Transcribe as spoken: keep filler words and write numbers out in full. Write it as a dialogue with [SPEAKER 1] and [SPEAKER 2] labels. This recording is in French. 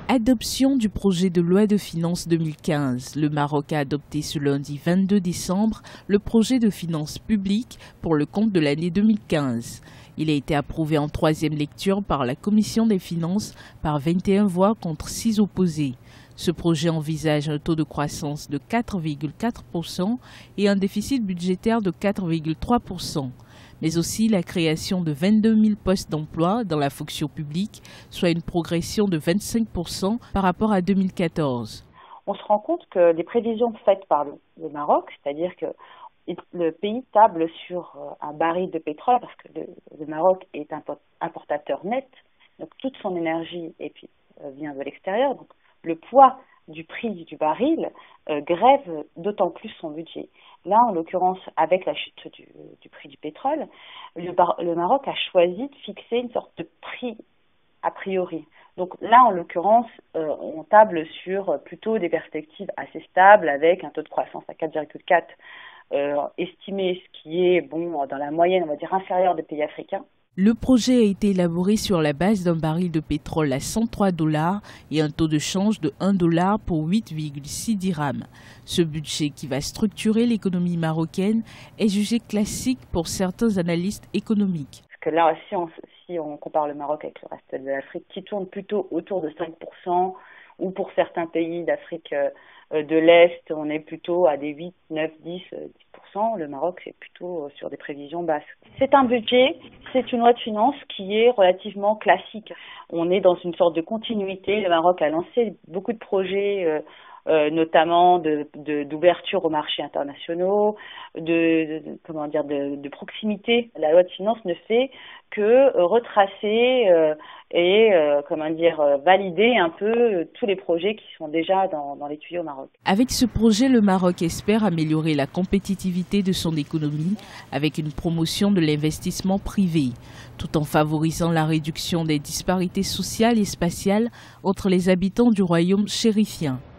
[SPEAKER 1] Adoption du projet de loi de finances deux mille quinze. Le Maroc a adopté ce lundi vingt-deux décembre le projet de finances publiques pour le compte de l'année deux mille quinze. Il a été approuvé en troisième lecture par la Commission des finances par vingt et une voix contre six opposées. Ce projet envisage un taux de croissance de quatre virgule quatre pour cent et un déficit budgétaire de quatre virgule trois pour cent. Mais aussi la création de vingt-deux mille postes d'emploi dans la fonction publique, soit une progression de vingt-cinq pour cent par rapport à deux mille quatorze.
[SPEAKER 2] On se rend compte que les prévisions faites par le, le Maroc, c'est-à-dire que le pays table sur un baril de pétrole, parce que le, le Maroc est importateur net, donc toute son énergie et puis, euh, vient de l'extérieur, donc le poids du prix du baril euh, grève d'autant plus son budget. Là, en l'occurrence, avec la chute du, du prix du pétrole, le, bar, le Maroc a choisi de fixer une sorte de prix a priori. Donc là, en l'occurrence, euh, on table sur plutôt des perspectives assez stables avec un taux de croissance à quatre virgule quatre, euh, estimé, ce qui est bon dans la moyenne, on va dire, inférieure des pays africains.
[SPEAKER 1] Le projet a été élaboré sur la base d'un baril de pétrole à cent trois dollars et un taux de change de un dollar pour huit virgule six dirhams. Ce budget qui va structurer l'économie marocaine est jugé classique pour certains analystes économiques.
[SPEAKER 2] Parce que là, si on, si on compare le Maroc avec le reste de l'Afrique, qui tourne plutôt autour de cinq pour cent, ou pour certains pays d'Afrique de l'Est, on est plutôt à des huit, neuf, dix, dix pour cent. Le Maroc, c'est plutôt sur des prévisions basses. C'est un budget, c'est une loi de finances qui est relativement classique. On est dans une sorte de continuité. Le Maroc a lancé beaucoup de projets, euh, euh, notamment de, de, d'ouverture aux marchés internationaux, de, de comment dire, de, de proximité. La loi de finances ne fait que euh, retracer euh, et euh, comment dire, euh, valider un peu euh, tous les projets qui sont déjà dans, dans les tuyaux au Maroc.
[SPEAKER 1] Avec ce projet, le Maroc espère améliorer la compétitivité de son économie avec une promotion de l'investissement privé, tout en favorisant la réduction des disparités sociales et spatiales entre les habitants du royaume chérifien.